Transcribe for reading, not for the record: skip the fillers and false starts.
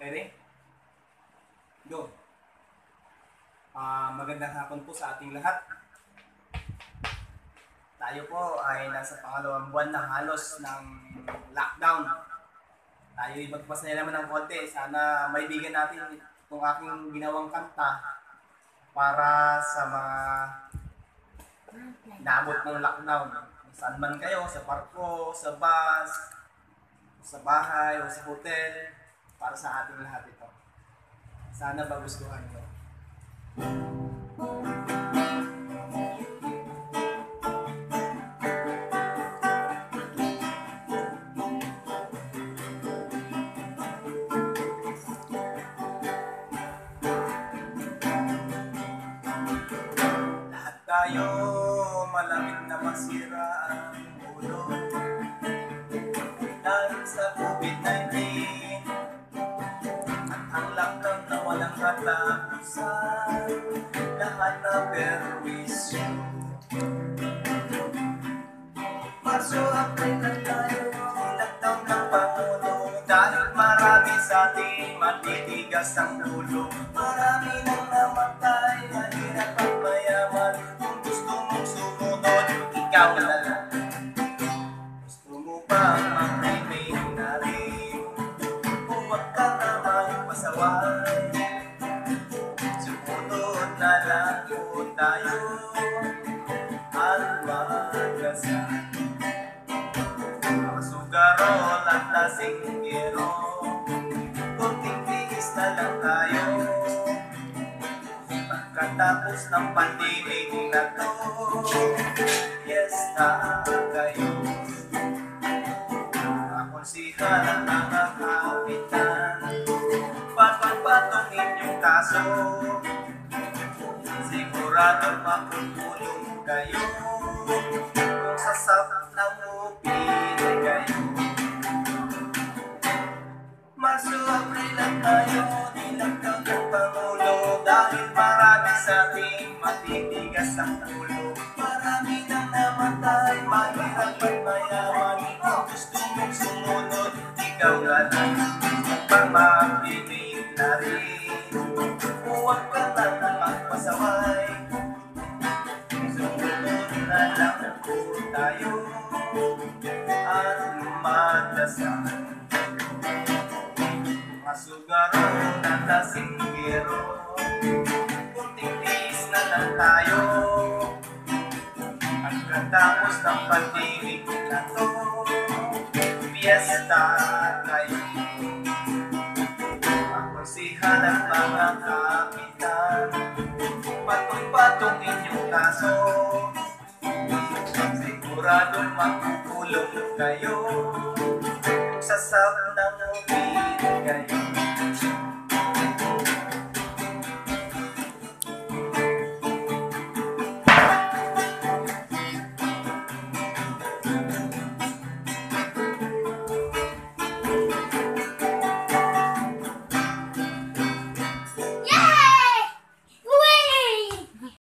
Ready? Go! Magandang hapon po sa ating lahat. Tayo po ay nasa pangalawang buwan na halos ng lockdown. Tayo ay magpasaya naman ng konti. Sana maibigan natin itong aking ginawang kanta para sa mga naabot ng lockdown. Saan man kayo, sa parko, sa bus, sa bahay, o sa hotel, para sa ating lahat ito. Sana magustuhan nyo. Lahat tayo malamig na masira ang ulo dahil sa COVID-19 at ang lockdown na walang katapusan, lahat na perwisyo. Marso, April na tayo, lockdown ng Pangulo dahil marami sa ating matitigas ang ulo. Marami nang namatay, mahirap at mayaman. Kung gusto mong sumunod, ikaw na lang. Gusto mo bang mag-remain na rin? Huwag ka na magpasaway. Sumunod na lang po tayo at magdasal. Mga sugarol at lasinggero, kunting tiis na lang tayo. Pagkatapos ng pandemic na to, fiesta kayo. Akonsihal ang mga kapitan, patong-patong inyong kaso. Siguradong makukulong kayo kung sasap ng upili kayo. Marso, April lang tayo, nilagdag ng Pangulo dahil marami sa ating matitigas ang ulo. Marami nang namatay, mahirap at mayaman. Kung gusto mong sumunod, ikaw na lang. Pamapinig na rin, huwag ka na magpasaway. Sumunod na lang po tayo at magdasal. Masugarong at lasinggero, kunting tiis na lang tayo. Pagkatapos ng pandemic na to, fiesta kayo. Akonsihal ang mga kapitan, patong-patong inyong kaso. Siguradong makukulong kayo kung sasap ng